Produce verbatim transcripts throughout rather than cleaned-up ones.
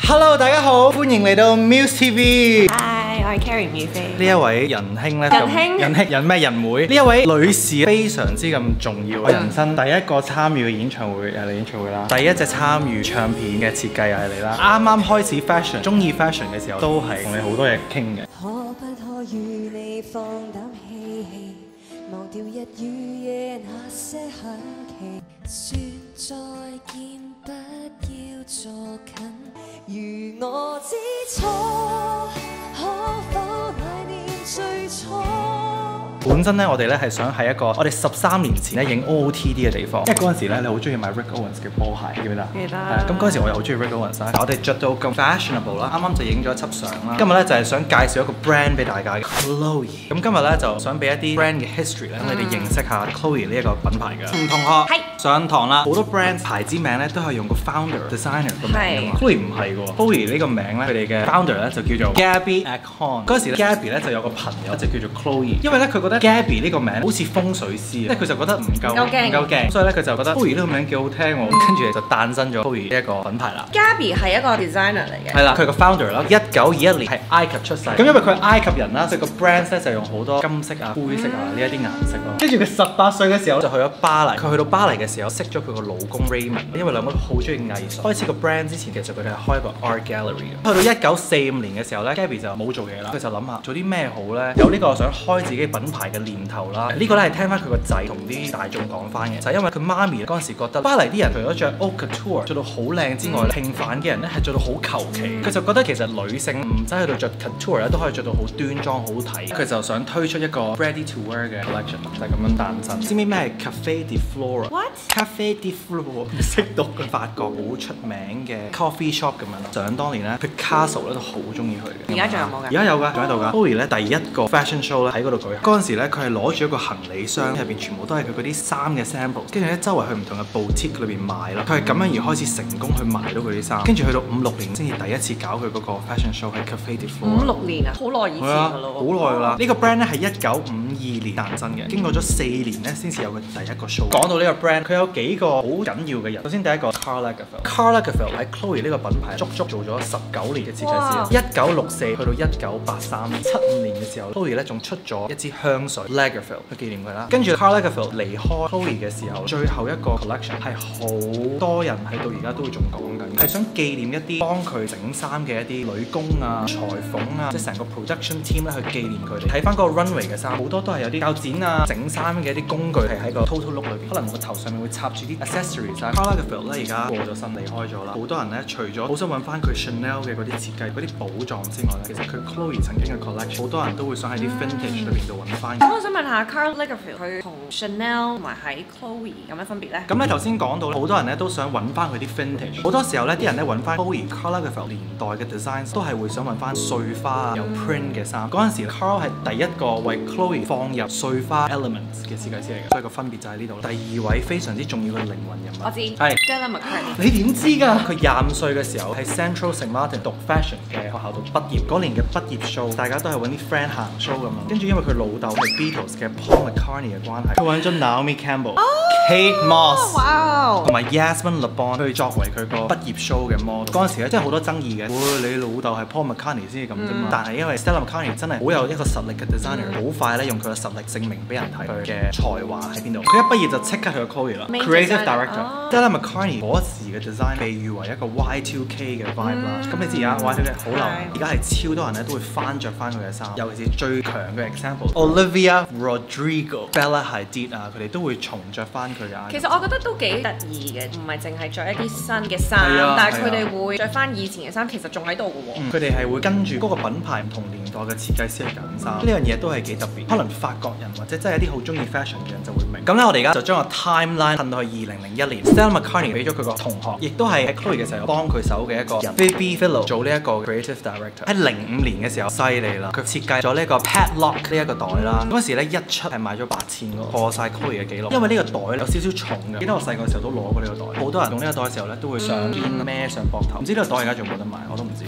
Hello， 大家好，歡迎嚟到 Muse T V。 Hi， 我係 Carrie 雨菲。 呢一位仁兄咧， 仁兄， 仁兄，仁咩仁妹？呢一位女士非常之咁重要，我人生第一個參與嘅演唱會又係你演唱會啦，第一隻參與唱片嘅設計又係你啦。啱啱開始 fashion， 中意 fashion 嘅時候，都係同你好多嘢傾嘅。 可不可與你放膽嬉戲，忘掉日與夜那些很奇，說再見不要坐近。如我知錯，可否懷念最初？ 本身咧，我哋咧係想喺一個我哋十三年前咧影 O O T D 嘅地方，因為嗰陣時咧你好中意買 Rick Owens 嘅波鞋，記唔記得？ 記得。 咁嗰陣時我又好中意 Rick Owens 啦，我哋着到咁 fashionable 啦，啱啱就影咗一輯相啦。今日咧就係想介紹一個 brand 俾大家嘅 Chloe。咁今日咧就想俾一啲 brand 嘅 history 咧，等你哋認識下 Chloe 呢一個品牌嘅。吳同學係上堂啦，好多 brand 牌子名咧都係用個 founder designer 個名㗎嘛。Chloe 唔係喎 ，Chloe 呢個名咧，佢哋嘅 founder 咧就叫做 Gabby Ahern。嗰陣時咧 Gabby 咧就有個朋友就叫做 Chloe， 因為咧佢覺得 Gabby 呢個名好似風水師，即係佢就覺得唔夠唔夠勁，所以咧佢就覺得 Chloe 呢個名幾好聽喎，跟住就誕生咗 Chloe 呢一個品牌啦。 Gabby 係一個 designer 嚟嘅， 係啦，佢個 founder 啦，一九二一年係埃及出世，咁因為佢係埃及人啦，所以個 brand 咧就用好多金色啊、灰色啊呢一啲顏色咯。跟住佢十八歲嘅時候就去咗巴黎，佢去到巴黎嘅時候識咗佢個老公 Raymond， 因為兩個都好中意藝術。開始個 brand 之前其實佢哋係開一個 art gallery 嘅。去到一九四五年嘅時候咧 ，Gabby 就冇做嘢啦，佢就諗下做啲咩好咧？有呢個想開自己品牌嘅念頭啦。呢個咧係聽翻佢個仔同啲大眾講翻嘅，就係因為佢媽咪嗰陣時覺得巴黎啲人除咗着 haute couture 着到好靚之外，平凡嘅人咧係着到好求其。佢就覺得其實女性唔使去到着 couture 咧都可以着到好端莊好睇。佢就想推出一個 ready to wear 嘅 collection， 就係咁樣誕生。知唔知咩係 Cafe de Flora？What？Cafe de Flora 唔識讀嘅法國好出名嘅 coffee shop 咁樣咯。想當年咧 Picasso 咧都好中意去嘅。 而家仲有冇㗎？ 而家有㗎，仲喺度㗎。Chloe 咧第一個 fashion show 咧喺嗰度舉行。嗰陣時咧佢係攞住一個行李箱，入邊全部都係佢嗰啲衫嘅 sample， 跟住咧周圍去唔同嘅 boutique 裏邊買啦。佢係咁樣而開始成功去賣到佢啲衫，跟住去到五六年先至第一次搞佢嗰個 fashion show 喺 Cafe de Flora。 五六年啊，好耐以前㗎咯。 好耐㗎啦。呢個 brand 咧係一九五二年誕生嘅，經過咗四年咧先至有佢第一個 show。講到呢個 brand，佢有幾個好緊要嘅人。首先第一個 Karl Lagerfeld。Karl Lagerfeld 喺 Chloe 呢個品牌足足做咗十九年嘅設計師。一九六四去到一九八三年，七五年嘅時候 ，Chloe 咧仲出咗一支香水 Lagerfeld 去紀念佢啦。跟住 Karl Lagerfeld 離開 Chloe 嘅時候，最後一個 collection 係好多人喺到而家都會仲講緊，係想紀念一啲幫佢整衫嘅一啲女工啊、裁縫啊，即係成個 production team 咧去紀念佢哋。睇翻嗰個 runway 嘅衫，好多都係有啲鉸剪啊、整衫嘅一啲工具係喺個 total look 裏邊，可能個頭上面會插住啲 accessories 啊。Karl Lagerfeld 咧而家過咗身離開咗啦，好多人咧除咗好想揾翻佢 Chanel 嘅嗰啲設計、嗰啲寶藏之外咧，其實佢 Chloe 曾經嘅 collection， 好多人都會想喺啲 vintage 裏邊度揾翻。 咁我想問下 Karl Lagerfeld 佢同 Chanel 同埋喺 Chloe 有咩分別咧？ 咁咧頭先講到好多人咧都想揾翻佢啲 vintage， 好多時候咧啲人咧揾翻 Chloe Karl Lagerfeld 年代嘅 design 都係會想揾翻碎花啊有 print 嘅衫。嗰陣時 Karl 係第一個為 Chloe 放入碎花 elements 嘅設計師嚟嘅，所以個分別就喺呢度。第二位非常之重要嘅靈魂人物， 我知係 Stella McCartney。 你點知㗎？佢廿五歲嘅時候喺 Central Saint Martin 讀 fashion 嘅學校度畢業，嗰年嘅畢業 show 大家都係揾啲 friend 行 show 咁樣，跟住因為佢老豆係 Beatles 嘅 Paul McCartney 嘅關係，佢揾咗 Naomi Campbell、Kate Moss 哇同埋 Yasmin Le Bon去作為佢個畢業 show 嘅 model。嗰陣時咧真係好多爭議嘅，會你老豆係 Paul McCartney 先至咁啫嘛。但係因為 Stella McCartney 真係好有一個實力嘅 designer， 好快咧用佢嘅實力證明俾人睇佢嘅才華喺邊度。佢一畢業就即刻去咗 Chloe 啦 ，Creative Director。Stella McCartney 嗰時嘅 design 被譽為一個 Y two K 嘅 vibe 啦。咁你知而家 Y two K 好流行，而家係超多人咧都會翻着翻佢嘅衫，尤其是最強嘅 example，Olivia Rodrigo、Bella Hadid 啊，佢哋都會重着翻佢嘅。 其實我覺得都幾得意嘅，唔係淨係着一啲新嘅衫，但係佢哋會着翻以前嘅衫，其實仲喺度嘅喎。 佢哋係會跟住嗰個品牌唔同年代嘅設計師去揀衫，呢樣嘢都係幾特別。可能法國人或者真係一啲好中意 fashion 嘅人就會明。咁咧，我哋而家就將個 timeline 褪到去二零零一年 ，Stella McCartney 俾咗佢個同學，亦都係喺 Chloe 嘅時候幫佢手嘅一個人 ，Phoebe Philo 做呢一個 creative director。喺零五年嘅時候，犀利啦，佢設計咗呢個 padlock 呢一個袋啦。嗰時咧一出係賣咗八千個，破晒 Chloe 嘅紀錄。因為呢個袋有少少重嘅，記得我細個嘅時候都攞過呢個袋。好多人用呢個袋嘅時候咧都會上肩孭上膊頭。唔知呢個袋而家仲冇得賣，我都唔知。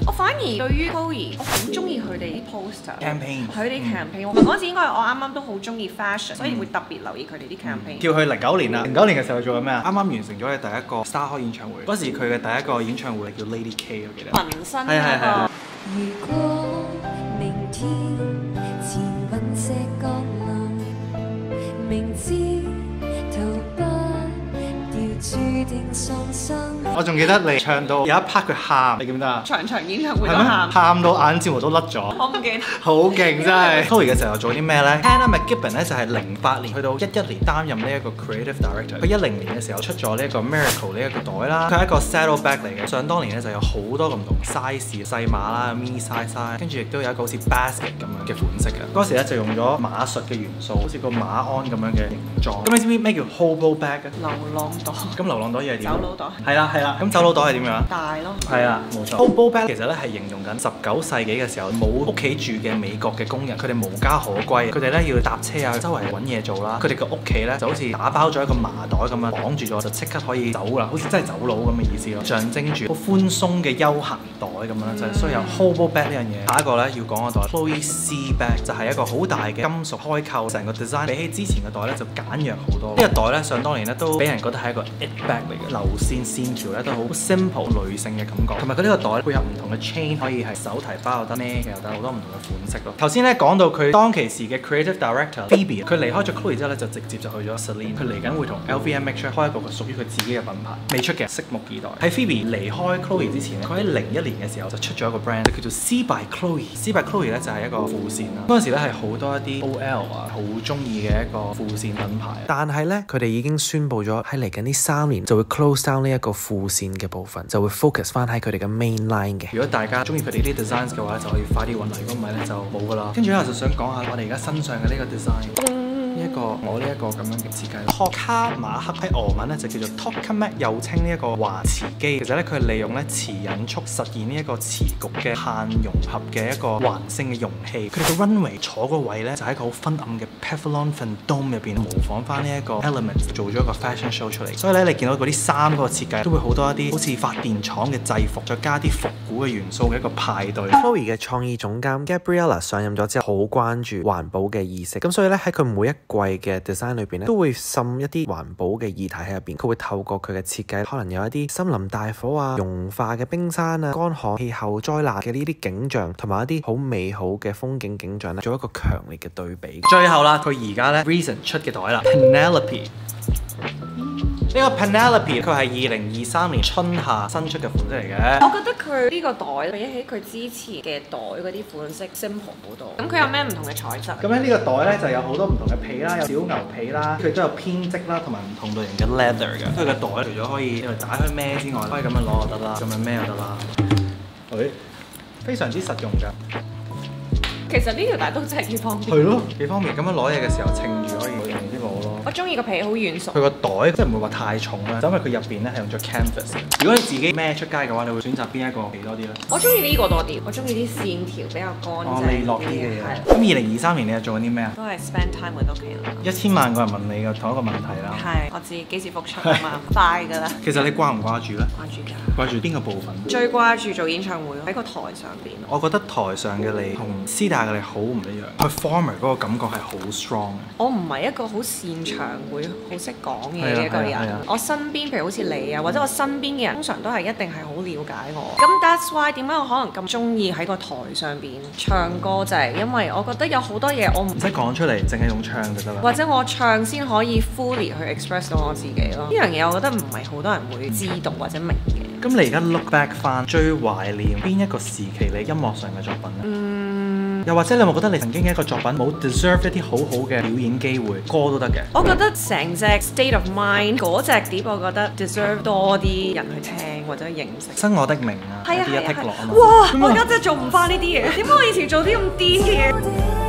我反而對於 Chloe， 我好中意佢哋啲 poster campaign， 佢啲 campaign。唔係嗰陣時應該係我啱啱都好中意 fashion， 所以會特別留意佢哋啲 campaign。 叫佢零九年啦，零九年嘅時候做緊咩啊？啱啱完成咗佢第一個 Star 開演唱會，嗰時佢嘅第一個演唱會叫 Lady K， 我記得。 紋身係係係。 如果明天前隕石降臨，明知逃不掉注定喪生。 我仲記得你唱到有一 part 佢喊，你記唔記得啊？ 場場演唱會係咩？ 都喊， 喊到眼睫毛都甩咗。 我唔記得。 好勁真係。Chloe 嘅時候做啲咩咧 ？Hannah McGibbon 咧就係零八年去到一一年擔任呢一個 creative director。佢一零年嘅時候出咗呢一個 Miracle 呢一個袋啦，佢係一個 saddle bag 嚟嘅。想當年咧就有好多個唔同 size 細碼啦、mini size 啦，跟住亦都有一個好似 basket 咁樣嘅款式嘅。嗰時咧就用咗馬術嘅元素，好似個馬鞍咁樣嘅形狀。咁你知唔知咩叫 hobo bag 嘅？ 流浪袋。 咁流浪袋嘢係點？ 走佬袋。 係啦係啦。咁走佬袋係點樣？ 大咯。 係啦，冇錯。hobo bag 其實咧係形容緊十九世紀嘅時候冇屋企住嘅美國嘅工人，佢哋無家可歸，佢哋咧要搭車啊，周圍揾嘢做啦。佢哋個屋企咧就好似打包咗一個麻袋咁樣綁住咗，就即刻可以走啦，好似真係走佬咁嘅意思咯，象徵住好寬鬆嘅休閒袋咁樣啦，就係所以有 hobo bag 呢樣嘢。下一個咧要講嘅袋 Chloe C bag 就係一個好大嘅金屬開扣，成個 design 比起之前嘅袋咧就簡約好多。呢個袋咧想當年咧都俾人覺得係一個 it bag 嚟嘅，流線線條咧都好 simple 女性嘅感覺，同埋佢呢個袋配合唔同嘅 chain， 可以係手提包又得，孭嘅又得，好多唔同嘅款式咯。頭先咧講到佢當其時嘅 creative director Phoebe， 佢離開咗 Chloe 之後咧就直接就去咗 Celine， 佢嚟緊會同 L V M H 開一個屬於佢自己嘅品牌，未出嘅，拭目以待。喺 Phoebe 離開 Chloe 之前咧，佢喺零一年嘅時候就出咗一個 brand 叫做 C by Chloe。C by Chloe 咧就係一個褲線啦。嗰陣時咧係好多一啲 O L 啊好中意嘅一個褲線品牌， 但係咧佢哋已經宣布咗喺嚟緊呢三年就會 close down 呢一個褲線嘅部分，就會 focus 翻喺佢哋嘅 main line 嘅。 如果大家中意佢哋啲 designs 嘅話，就可以快啲揾嚟，如果唔係咧就冇噶啦。跟住咧我就想講下我哋而家身上嘅呢個 design。呢一個我呢一個咁樣嘅設計，托卡馬克喺俄文咧就叫做 Tokamak， 又稱呢一個華磁機。其實咧佢係利用咧磁引束實現呢一個磁局嘅限融合嘅一個環性嘅容器。佢哋個 runway 坐個位咧就喺一個好昏暗嘅 Pavilion Fan Dome 入邊模仿翻呢一個 elements 做咗一個 fashion show 出嚟。所以咧你見到嗰啲衫嗰個設計都會好多一啲好似發電廠嘅制服，再加啲復古嘅元素嘅一個派對。 Chloe 嘅創意總監 Gabriella 上任咗之後，好關注環保嘅意識，咁所以咧喺佢每一季嘅 design 裏邊咧，都會滲一啲環保嘅議題喺入邊。佢會透過佢嘅設計，可能有一啲森林大火啊、融化嘅冰山啊、乾旱氣候災難嘅呢啲景象，同埋一啲好美好嘅風景景象咧，做一個強烈嘅對比。 最後啦，佢而家咧 Reason 出嘅袋啦 ，Penelope。呢個 Penelope 佢係二零二三年春夏新出嘅款式嚟嘅。 我覺得佢呢個袋比起佢之前嘅袋嗰啲款式 simple 好多。咁佢有咩唔同嘅材質？ 咁咧呢個袋咧就有好多唔同嘅皮啦，有小牛皮啦，佢都有編織啦，同埋唔同類型嘅 leather 嘅。佢個袋除咗可以因為打開孭之外，可以咁樣攞就得啦，咁樣孭就得啦。誒，非常之實用㗎。 其實呢條帶都真係幾方便。 係咯，幾方便。咁樣攞嘢嘅時候稱住可以容易啲攞咯。 我中意個皮好軟熟。 佢個袋即係唔會話太重啦，就因為佢入邊咧係用咗 canvas。如果你自己孭出街嘅話，你會選擇邊一個皮多啲咧？ 我中意呢個多啲，我中意啲線條比較乾淨啲。 利落啲嘅嘢。咁二零二三年你又做緊啲咩啊？ 都係 spend time with 屋企啦。 一千萬個人問你嘅同一個問題啦。 係，我知幾時復出啊嘛，快㗎啦。 其實你掛唔掛住咧？ 掛住㗎。 掛住邊個部分？ 最掛住做演唱會喺個台上邊。 我覺得台上嘅你同私底下嘅你好唔一樣。performer 嗰個感覺係好 strong 嘅。 我唔係一個好擅長會好識講嘢嘅一個人。我身邊譬如好似你啊，或者我身邊嘅人，通常都係一定係好了解我。咁 that's why 點解我可能咁中意喺個台上邊唱歌，就係因為我覺得有好多嘢我唔唔使講出嚟，淨係用唱就得啦。 或者我唱先可以 fully 去 express 到我自己咯。呢樣嘢我覺得唔係好多人會知道或者明嘅。 咁你而家 look back 翻最懷念邊一個時期你音樂上嘅作品咧？ 嗯， 又或者你有冇覺得你曾經嘅一個作品冇 deserve 一啲好好嘅表演機會，歌都得嘅？ 我覺得成隻 State of Mind 嗰隻碟，我覺得 deserve 多啲人去聽或者認識。 新我的名啊， 係啊啲一剔落啊嘛。 哇！我而家真係做唔翻呢啲嘢。點解我以前做啲咁癲嘅嘢？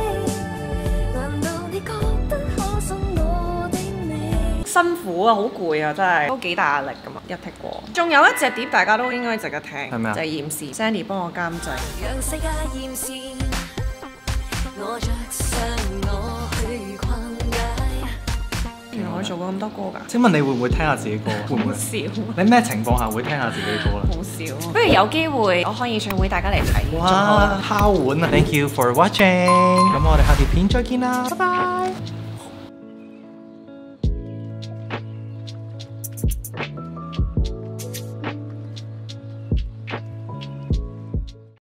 辛苦啊，好攰啊，真係都幾大壓力㗎嘛，一剔過。仲有一隻碟大家都應該值得聽， 係咪啊？ 就係驗視 Sandy 幫我監製。 讓世界驗視，我着上我去逛街。 其實我佢做過咁多歌㗎。 請問你會唔會聽下自己歌？會唔會？ 好少。 你咩情況下會聽下自己歌咧？ 好少。不如有機會我開演唱會，大家嚟睇。 哇！敲碗啊！Thank you for watching。咁我哋下條片再見啦，拜拜。